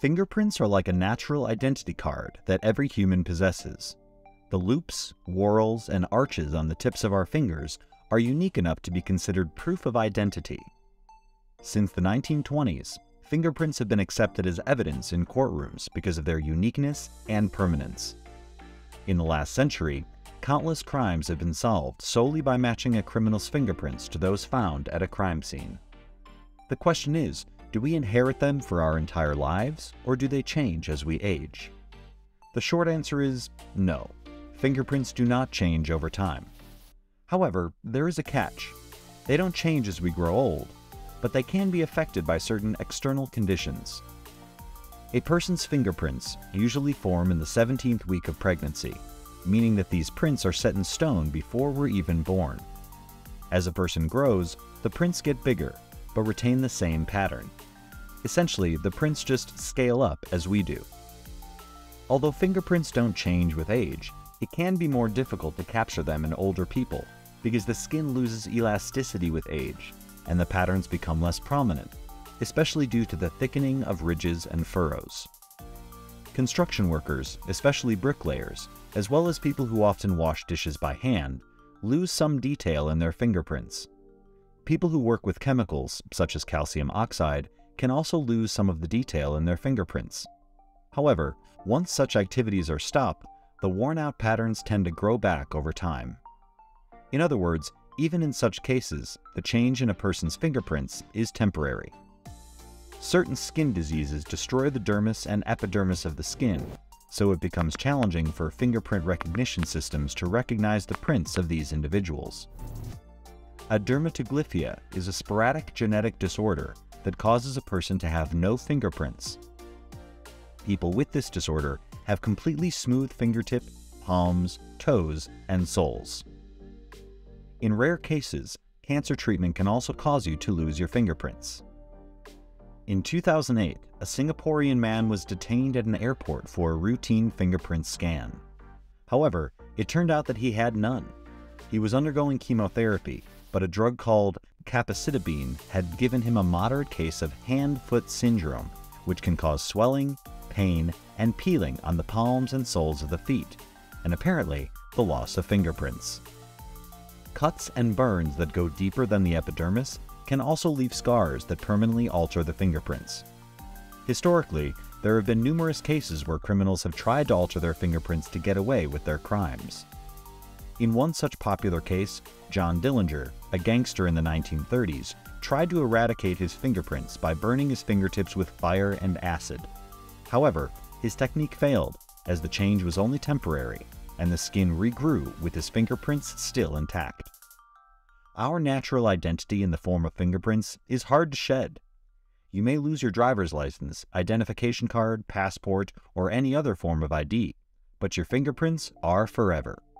Fingerprints are like a natural identity card that every human possesses. The loops, whorls, and arches on the tips of our fingers are unique enough to be considered proof of identity. Since the 1920s, fingerprints have been accepted as evidence in courtrooms because of their uniqueness and permanence. In the last century, countless crimes have been solved solely by matching a criminal's fingerprints to those found at a crime scene. The question is, do we inherit them for our entire lives, or do they change as we age? The short answer is no. Fingerprints do not change over time. However, there is a catch. They don't change as we grow old, but they can be affected by certain external conditions. A person's fingerprints usually form in the 17th week of pregnancy, meaning that these prints are set in stone before we're even born. As a person grows, the prints get bigger, but retain the same pattern. Essentially, the prints just scale up as we do. Although fingerprints don't change with age, it can be more difficult to capture them in older people because the skin loses elasticity with age and the patterns become less prominent, especially due to the thickening of ridges and furrows. Construction workers, especially bricklayers, as well as people who often wash dishes by hand, lose some detail in their fingerprints. People who work with chemicals, such as calcium oxide, can also lose some of the detail in their fingerprints. However, once such activities are stopped, the worn-out patterns tend to grow back over time. In other words, even in such cases, the change in a person's fingerprints is temporary. Certain skin diseases destroy the dermis and epidermis of the skin, so it becomes challenging for fingerprint recognition systems to recognize the prints of these individuals. Adermatoglyphia is a sporadic genetic disorder that causes a person to have no fingerprints. People with this disorder have completely smooth fingertip, palms, toes, and soles. In rare cases, cancer treatment can also cause you to lose your fingerprints. In 2008, a Singaporean man was detained at an airport for a routine fingerprint scan. However, it turned out that he had none. He was undergoing chemotherapy, but a drug called capecitabine had given him a moderate case of hand-foot syndrome, which can cause swelling, pain, and peeling on the palms and soles of the feet, and apparently the loss of fingerprints. Cuts and burns that go deeper than the epidermis can also leave scars that permanently alter the fingerprints. Historically, there have been numerous cases where criminals have tried to alter their fingerprints to get away with their crimes. In one such popular case, John Dillinger, a gangster in the 1930s, tried to eradicate his fingerprints by burning his fingertips with fire and acid. However, his technique failed, as the change was only temporary, and the skin regrew with his fingerprints still intact. Our natural identity in the form of fingerprints is hard to shed. You may lose your driver's license, identification card, passport, or any other form of ID, but your fingerprints are forever.